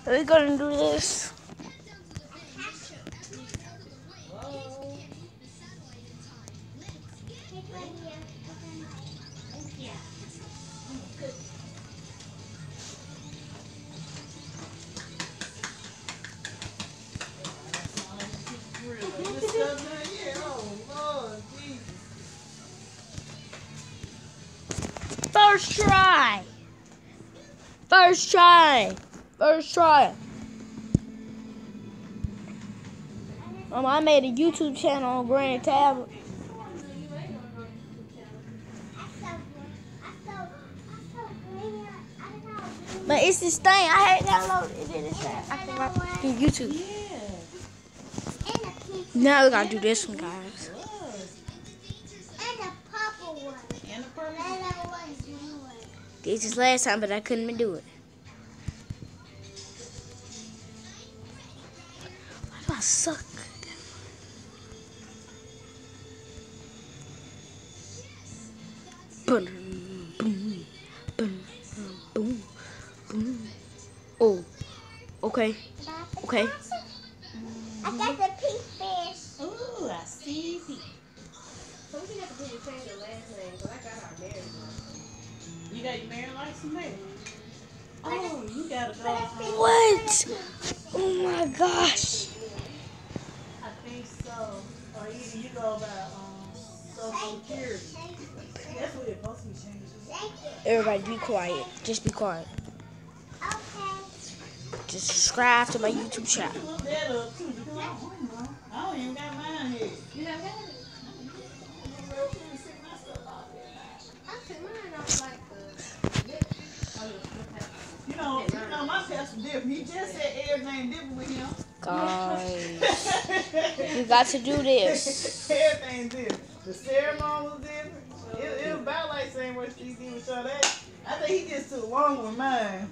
We're gonna do this. First try. First try. First try. I made a YouTube channel on Granny Tablet. But it's this thing. I had downloaded it. I can do YouTube. Now we gotta do this one, guys. This is last time, but I couldn't even do it. Why do I suck? Boom, boom, boom, boom, boom. Oh, okay, okay. I got the pink fish. Ooh, I see pink. So we have to do the change your last name, because I got our marriage license. You got your marriage license, maybe? Oh, you gotta go. What? Oh my gosh. I think so. Or either you go by Social Security. That's what it's supposed to be changed. Everybody be quiet. Just be quiet. Okay. Just subscribe to my YouTube channel. Look that up too, because I don't even got mine here. You have got it? You know, my pastor different. He just said everything different with him. Guys, you got to do this. Everything different. The ceremony was different. It was about like same way Steve even showed that. I think he just took long with mine.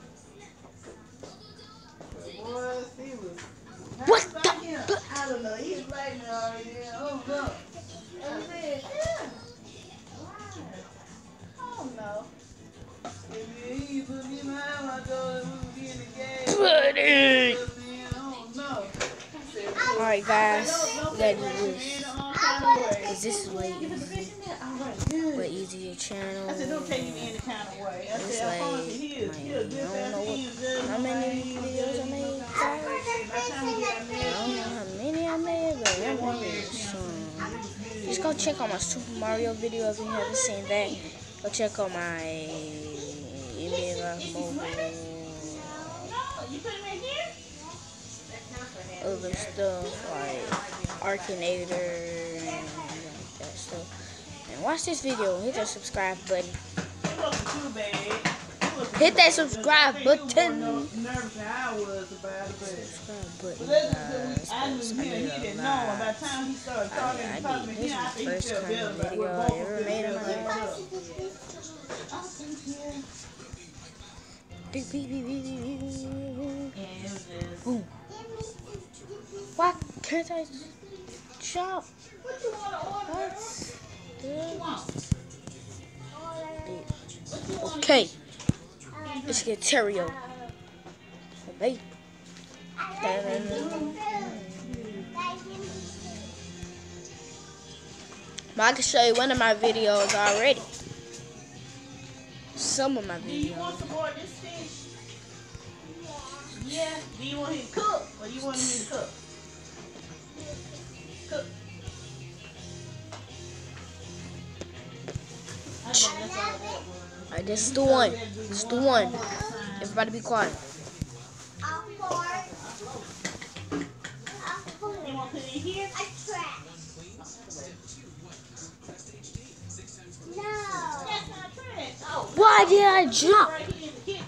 Boy, he was. What How the? about him? I don't know. He was like me already. Oh no. And he said, yeah. Why? I don't know. And then he put me behind when I told him we would be in the game. I don't know. Alright, guys, we gotta do this. Cause this is way easy. Way easier channel. I said, don't take me any kind of way. I It's said, I promise you, he is like, a good I don't know pastor. how many videos I made. I don't know how many I made, but I'm gonna make some. Just go check out my Super Mario video if you haven't seen that. Go check out my mobile. Other stuff like Arkinator and that stuff. And watch this video. Hit that subscribe button. Hit that subscribe button. Subscribe button. I did. This is the first kind of video I ever made in my life. Boom. Why can't I jump? What? Okay. Let's get Terrio. Okay. I can show you one of my videos already. Some of my videos. Do you want some more of this fish? Yeah. Do you want him to cook or you want him to cook? Cook. Alright, this is the one. This is the one. Everybody be quiet. You want to put it in here? That's not trash. Oh, Why did I jump? right here in the kitchen.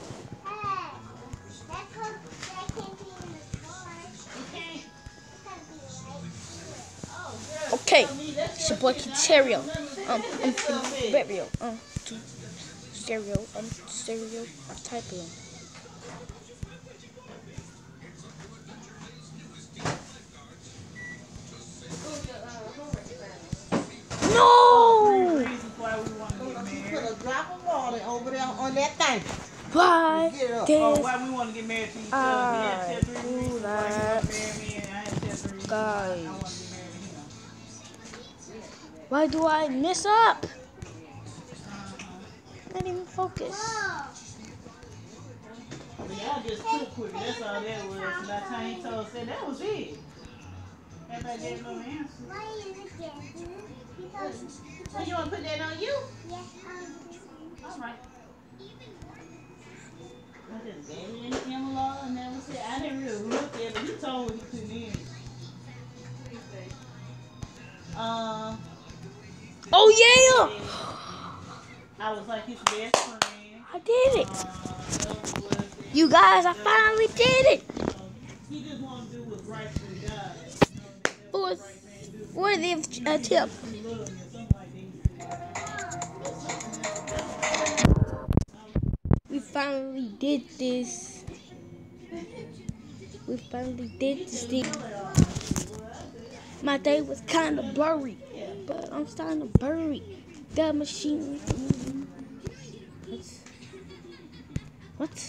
Okay. It's your boy Terrio. Stereo. Stereo. Type of them. No! Reasons why we want to get married. Put a drop of water over there on that thing. Why Get up. did Oh, why we want to get married to each other? I Yeah, tell 3 do reasons why you that? want to marry me, and I had to tell 3 reasons why I want to get married to him. Why do I mess up? Not even focus. Y'all just took quick. That's all that was. And by the time he told, said that was it. Everybody gave no answer. Why is it getting? So you want to put that on you? Yes, All right. I just gave it in the envelope and that was it. I didn't really look at it. He told me he couldn't in. Oh yeah! I was like his best friend. I did it. You guys, I finally did it. He just wanted to do what's right for God. For the tip. We finally did this. We finally did this thing. My day was kind of blurry, but I'm starting to bury the machine. What?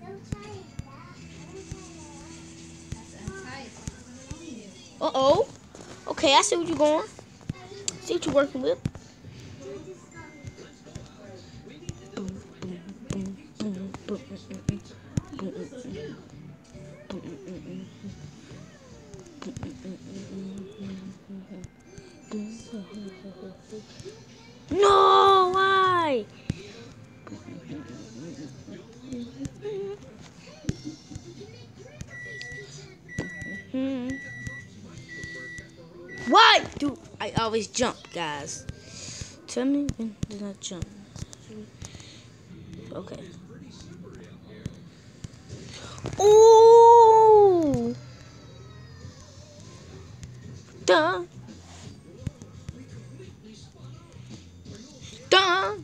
Uh-oh. Okay, I see what you're going. See what you're working with. No, why? Why do I always jump, guys? Tell me when did I jump? Okay. Ooh! Dun! Dun!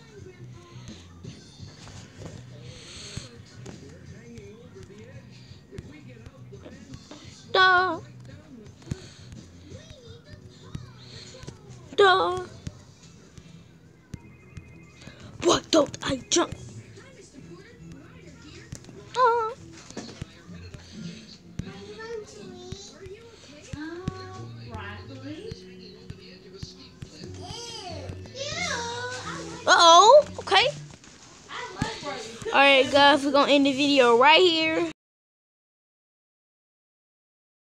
Dun! Dun! What don't I jump? Uh-oh, okay. Alright guys, we're gonna end the video right here.